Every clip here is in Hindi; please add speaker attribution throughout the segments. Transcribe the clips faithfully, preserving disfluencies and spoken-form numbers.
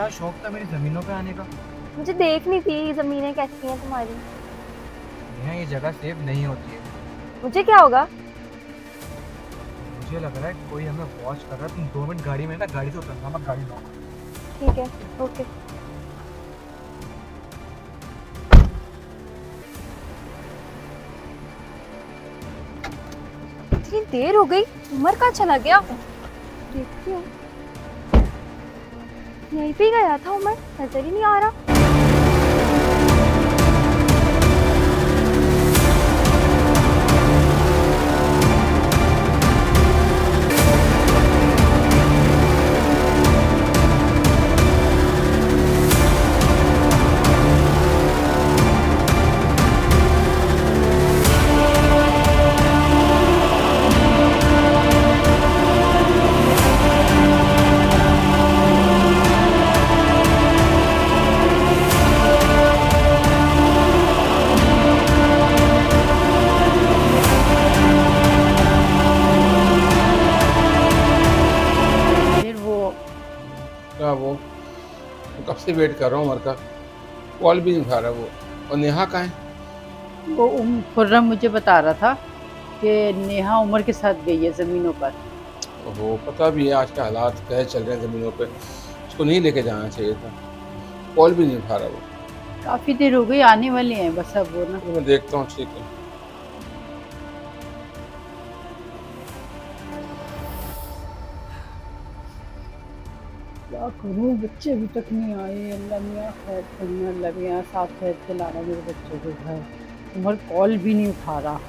Speaker 1: बड़ा शौक था मेरी जमीनों पे आने का।
Speaker 2: मुझे देखनी थी जमीनें कैसी हैं तुम्हारी।
Speaker 1: यहाँ ये जगह सेफ नहीं होती है।
Speaker 2: मुझे क्या होगा?
Speaker 1: मुझे लग रहा है कोई हमें वॉच कर रहा है। तुम दो मिनट गाड़ी में ना, गाड़ी से उतरना मत, गाड़ी लॉक।
Speaker 2: ठीक है, ओके। इतनी देर हो गई, उमर कहाँ चला गया? देखती हूँ, यहीं पे गया था उमर, नजर ही नहीं आ रहा।
Speaker 3: क्या वो तो कब से वेट कर रहा हूँ उमर का, कॉल भी नहीं उठा रहा वो। और नेहा कहाँ है?
Speaker 4: वो उम खुर्रम मुझे बता रहा था कि नेहा उमर के साथ गई है ज़मीनों पर।
Speaker 3: ओहो, पता भी है आज के हालात कैसे चल रहे हैं ज़मीनों पे, उसको नहीं लेके जाना चाहिए था। कॉल भी नहीं उठा रहा वो।
Speaker 4: काफ़ी देर हो गई, आने वाले हैं बस अब वो ना।
Speaker 3: तो मैं देखता हूँ, ठीक है।
Speaker 4: क्या करूँ, बच्चे अभी तक नहीं आए। अल्लाह मियाँ खैर करना, अल्लाह मियाँ साथ खैर से लाना मेरे बच्चों को घर। उमर कॉल भी नहीं उठा रहा।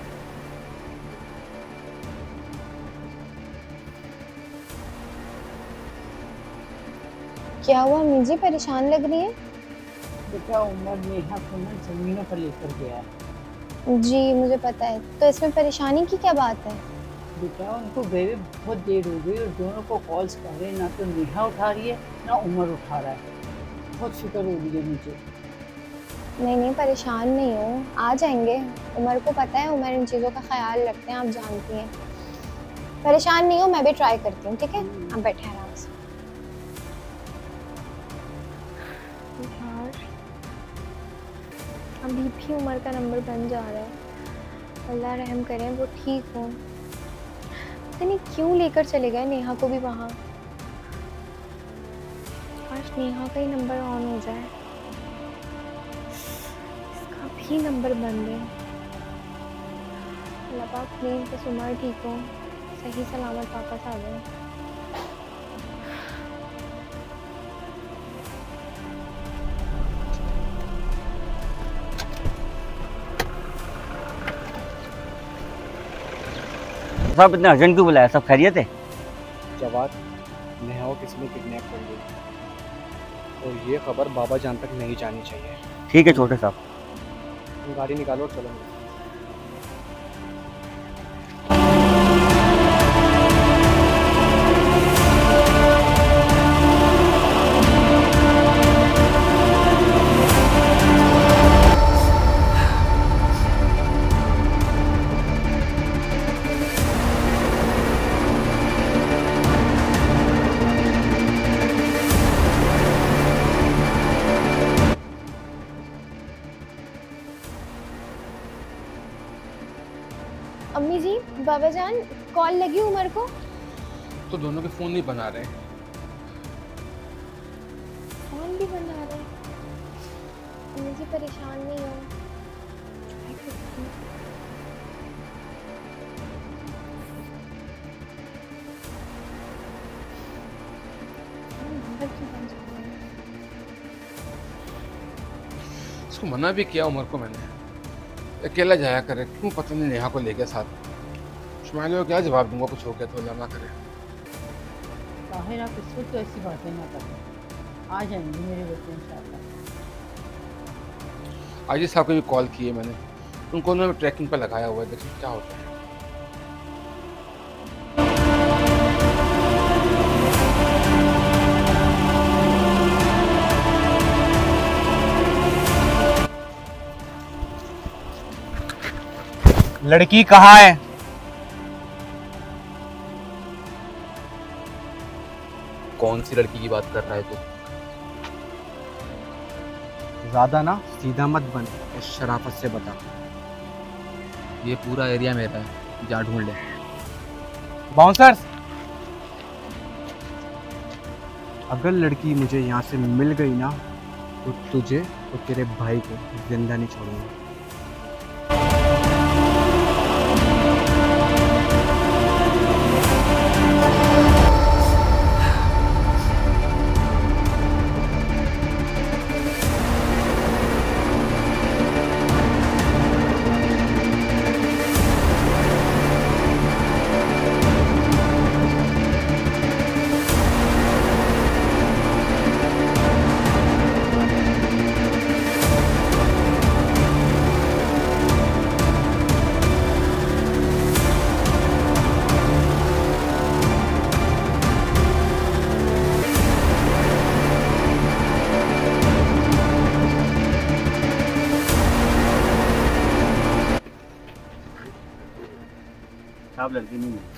Speaker 2: क्या हुआ अम्मी जी, परेशान लग रही है?
Speaker 4: बेटा उमर नेहा को ना ज़मीनों पर लेकर गया है।
Speaker 2: जी मुझे पता है, तो इसमें परेशानी की क्या बात है?
Speaker 4: बेटा उनको गए हुए बहुत देर हो गई और दोनों को कॉल्स कर रहे हैं, ना तो नेहा उठा रही है ना उमर उठा रहा है। बहुत फिक्र हो रही है मुझे।
Speaker 2: नहीं नहीं, परेशान नहीं हो, आ जाएंगे। उमर को पता है, उमर इन चीज़ों का ख्याल रखते हैं, आप जानती हैं। परेशान नहीं हो, मैं भी ट्राई करती हूँ, ठीक है? आप बैठे आराम से। यार अभी भी उमर का नंबर बन जा रहा है। अल्लाह रहम करें वो ठीक हो। पता नहीं क्यों लेकर चले गए नेहा को भी वहाँ। काश नेहा का ही नंबर ऑन हो जाए, इसका भी नंबर बंद है। अल्लाह पाक प्लीज बस उमर ठीक हो, सही सलामत वापस आ जाए।
Speaker 5: साहब इतना अर्जेंट क्यों बुलाया? सब खैरियत है?
Speaker 1: जवाब, नेहा को किसी ने किडनैप कर लिया और ये खबर बाबा जान तक नहीं जानी चाहिए।
Speaker 5: ठीक है छोटे साहब।
Speaker 1: तुम गाड़ी निकालो और चलो।
Speaker 2: अम्मी जी, बाबा जान, कॉल लगी उमर को?
Speaker 3: तो दोनों के फ़ोन नहीं बना रहे।
Speaker 2: फोन भी बना रहे। अम्मी जी परेशान नहीं हो, ट्राई करती हूँ। नंबर क्यों बन जा रहा है?
Speaker 3: इसको मना भी किया उमर को मैंने, अकेला जाया करे, क्यों पता नहीं नेहा को लेके साथ। शुमाइल को क्या जवाब दूंगा, कुछ हो गया तो अल्लाह ना करे।
Speaker 4: ताहिर आप इस वक्त तो ऐसी बातें ना करें, आ जाएंगे मेरे बच्चे इंशाल्लाह।
Speaker 3: आजी साहब को भी कॉल किए मैंने, उनको उन्होंने ट्रैकिंग पर लगाया हुआ है, देखिए क्या होता है।
Speaker 1: लड़की कहाँ है?
Speaker 6: कौन सी लड़की की बात कर रहा है तू?
Speaker 1: ज़्यादा ना सीधा मत बन, इस शराफत से बता।
Speaker 3: ये पूरा एरिया मेरा है, जा ढूंढ ले।
Speaker 1: बाउंसर्स, अगर लड़की मुझे यहाँ से मिल गई ना तो तुझे और तेरे भाई को जिंदा नहीं छोड़ूंगा।
Speaker 5: साहब लड़की नहीं है।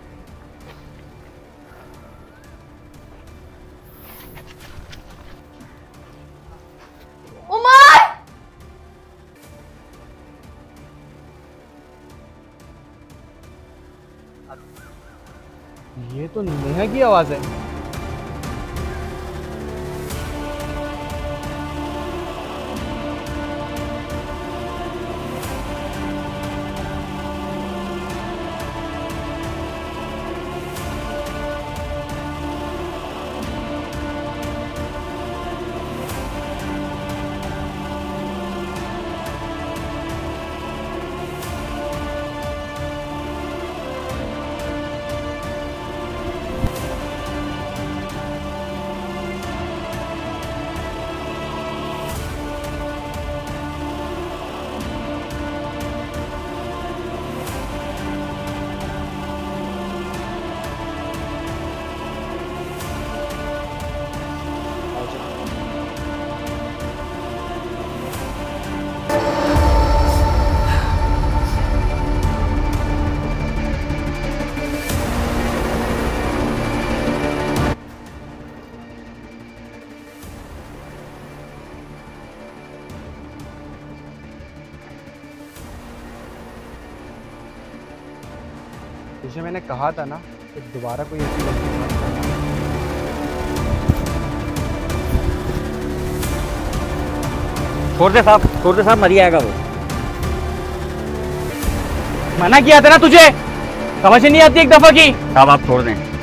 Speaker 2: उमर!
Speaker 1: ये तो नेहा की आवाज़ है। तुझे मैंने कहा था ना कि दोबारा कोई ऐसी गलती मत करना।
Speaker 5: छोड़ दे साहब, छोड़ दे साहब, मर ही आएगा वो।
Speaker 1: मना किया था ना तुझे, समझ नहीं आती एक दफा की।
Speaker 5: साहब आप छोड़ दें।